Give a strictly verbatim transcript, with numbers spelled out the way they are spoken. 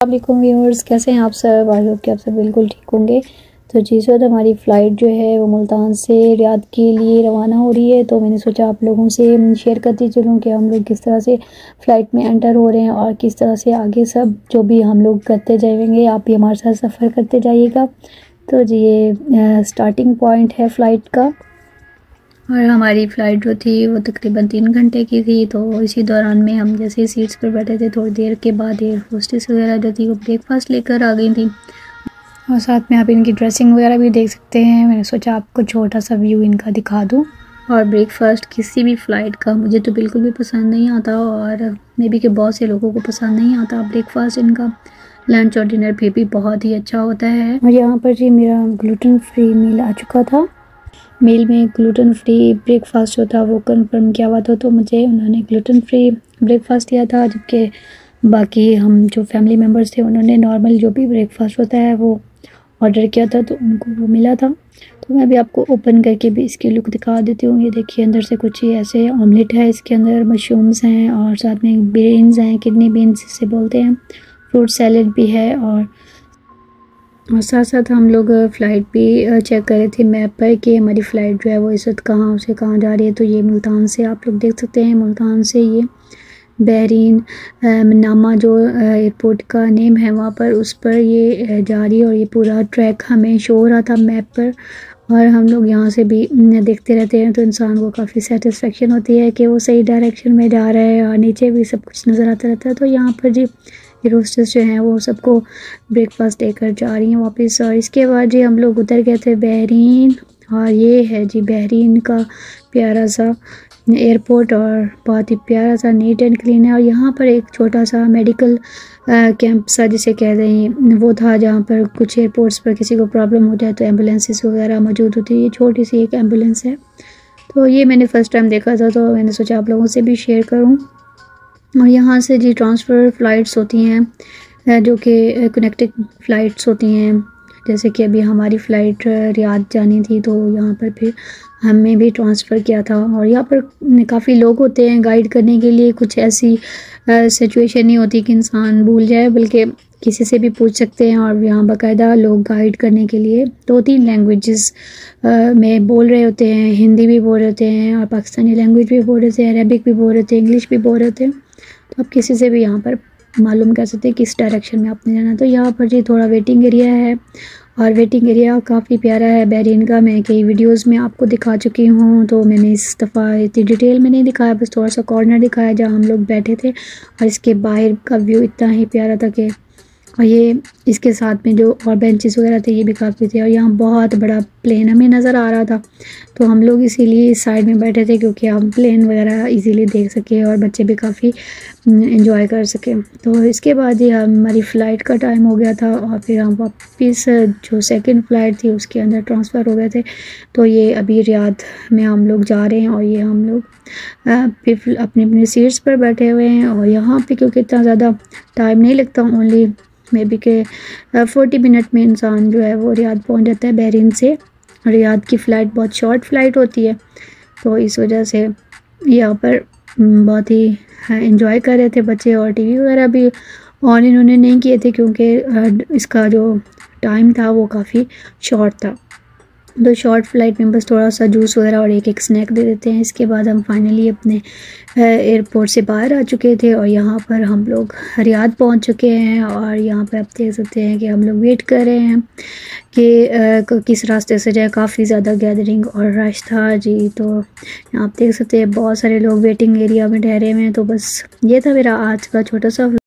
अस्सलाम व्यूअर्स, कैसे हैं आप सब। आई होप कि आप सब बिल्कुल ठीक होंगे। तो जी इस वक्त हमारी फ़्लाइट जो है वो मुल्तान से रियाद के लिए रवाना हो रही है। तो मैंने सोचा आप लोगों से शेयर करती चलूँ कि हम लोग किस तरह से फ़्लाइट में एंटर हो रहे हैं और किस तरह से आगे सब जो भी हम लोग करते जाएंगे, आप भी हमारे साथ सफ़र करते जाइएगा। तो जी ये स्टार्टिंग पॉइंट है फ़्लाइट का और हमारी फ़्लाइट जो थी वो तकरीबन तीन घंटे की थी। तो इसी दौरान में हम जैसे सीट्स पर बैठे थे, थोड़ी देर के बाद एयर होस्टेस वगैरह जो थी वो ब्रेकफास्ट लेकर आ गई थी और साथ में आप इनकी ड्रेसिंग वगैरह भी देख सकते हैं। मैंने सोचा आपको छोटा सा व्यू इनका दिखा दूँ। और ब्रेकफास्ट किसी भी फ़्लाइट का मुझे तो बिल्कुल भी पसंद नहीं आता और मे बी के बहुत से लोगों को पसंद नहीं आता ब्रेकफास्ट इनका। लंच और डिनर फिर भी बहुत ही अच्छा होता है। और यहाँ पर जी मेरा ग्लूटेन फ्री मील आ चुका था। मील में ग्लूटेन फ्री ब्रेकफास्ट जो था वो कंफर्म किया हुआ था, तो मुझे उन्होंने ग्लूटेन फ्री ब्रेकफास्ट दिया था, जबकि बाकी हम जो फैमिली मेम्बर्स थे उन्होंने नॉर्मल जो भी ब्रेकफास्ट होता है वो ऑर्डर किया था, तो उनको वो मिला था। तो मैं भी आपको ओपन करके भी इसकी लुक दिखा देती हूँ। ये देखिए अंदर से कुछ ही ऐसे ऑमलेट है, इसके अंदर मशरूम्स हैं और साथ में बीन्स हैं, किडनी बीन्स जिसे बोलते हैं, फ्रूट सैलड भी है। और और साथ साथ हम लोग फ़्लाइट भी चेक कर रहे थे मैप पर कि हमारी फ़्लाइट जो है वो इस वक्त कहाँ से कहाँ जा रही है। तो ये मुल्तान से आप लोग देख सकते हैं, मुल्तान से ये बहरीन मनामा जो एयरपोर्ट का नेम है वहाँ पर उस पर ये जा रही है। और ये पूरा ट्रैक हमें शो हो रहा था मैप पर और हम लोग यहाँ से भी देखते रहते हैं तो इंसान को काफ़ी सेटिस्फेक्शन होती है कि वो सही डायरेक्शन में जा रहा है और नीचे भी सब कुछ नज़र आता रहता है। तो यहाँ पर जी रोस्टर्स जो हैं वो सबको ब्रेकफास्ट देकर जा रही हैं वापस। और इसके बाद जी हम लोग उतर गए थे बहरीन और ये है जी बहरीन का प्यारा सा एयरपोर्ट और बहुत ही प्यारा सा नीट एंड क्लीन है। और यहाँ पर एक छोटा सा मेडिकल कैंप सा जिसे कह रहे हैं वो था, जहाँ पर कुछ एयरपोर्ट्स पर किसी को प्रॉब्लम हो जाए तो एम्बुलेंसेस वगैरह मौजूद होती है। ये छोटी सी एक एम्बुलेंस है, तो ये मैंने फ़र्स्ट टाइम देखा था, तो मैंने सोचा आप लोगों से भी शेयर करूँ। और यहाँ से जी ट्रांसफ़र फ़्लाइट्स होती हैं जो कि कनेक्टिंग फ़्लाइट्स होती हैं, जैसे कि अभी हमारी फ़्लाइट रियाद जानी थी तो यहाँ पर फिर हमें भी ट्रांसफ़र किया था। और यहाँ पर काफ़ी लोग होते हैं गाइड करने के लिए, कुछ ऐसी सिचुएशन नहीं होती कि इंसान भूल जाए, बल्कि किसी से भी पूछ सकते हैं। और यहाँ बाकायदा लोग गाइड करने के लिए दो तीन लैंग्वेजेस में बोल रहे होते हैं, हिंदी भी बोल रहे होते हैं और पाकिस्तानी लैंग्वेज भी बोल रहे थे, अरबिक भी बोल रहे थे, इंग्लिश भी बोल रहे थे। तो आप किसी से भी यहाँ पर मालूम कर सकते हैं किस डायरेक्शन में आपने जाना। तो यहाँ पर जी थोड़ा वेटिंग एरिया है और वेटिंग एरिया काफ़ी प्यारा है बहरीन का। मैं कई वीडियोस में आपको दिखा चुकी हूँ, तो मैंने इस दफ़ा इतनी डिटेल में नहीं दिखाया, बस थोड़ा सा कॉर्नर दिखाया जहाँ हम लोग बैठे थे। और इसके बाहर का व्यू इतना ही प्यारा था कि, और ये इसके साथ में जो और बेंचेस वगैरह थे ये भी काफ़ी थे। और यहाँ बहुत बड़ा प्लेन हमें नज़र आ रहा था, तो हम लोग इसीलिए इस साइड में बैठे थे क्योंकि हम प्लेन वगैरह इजीली देख सके और बच्चे भी काफ़ी एंजॉय कर सके। तो इसके बाद ही हमारी फ़्लाइट का टाइम हो गया था और फिर हम वापस जो सेकंड फ़्लाइट थी उसके अंदर ट्रांसफ़र हो गए थे। तो ये अभी रियाद में हम लोग जा रहे हैं और ये हम लोग फिर अपनी अपनी सीट्स पर बैठे हुए हैं। और यहाँ पे क्योंकि इतना ज़्यादा टाइम नहीं लगता, ओनली मे बी के फोर्टी मिनट में इंसान जो है वो रियाद पहुँच जाता है बहरीन से। रियाद की फ़्लाइट बहुत शॉर्ट फ़्लाइट होती है, तो इस वजह से यहाँ पर बहुत ही एंजॉय कर रहे थे बच्चे। और टीवी वगैरह भी ऑन इन्होंने नहीं किए थे क्योंकि इसका जो टाइम था वो काफ़ी शॉर्ट था। तो शॉर्ट फ्लाइट में बस थोड़ा सा जूस वगैरह और एक एक स्नैक दे देते हैं। इसके बाद हम फाइनली अपने एयरपोर्ट से बाहर आ चुके थे और यहाँ पर हम लोग रियाद पहुँच चुके हैं। और यहाँ पर आप देख सकते हैं कि हम लोग वेट कर रहे हैं कि किस रास्ते से जाए। काफ़ी ज़्यादा गैदरिंग और रश था जी, तो यहाँ आप देख सकते हैं बहुत सारे लोग वेटिंग एरिया में ठहरे हुए हैं। तो बस ये था मेरा आज का छोटा सा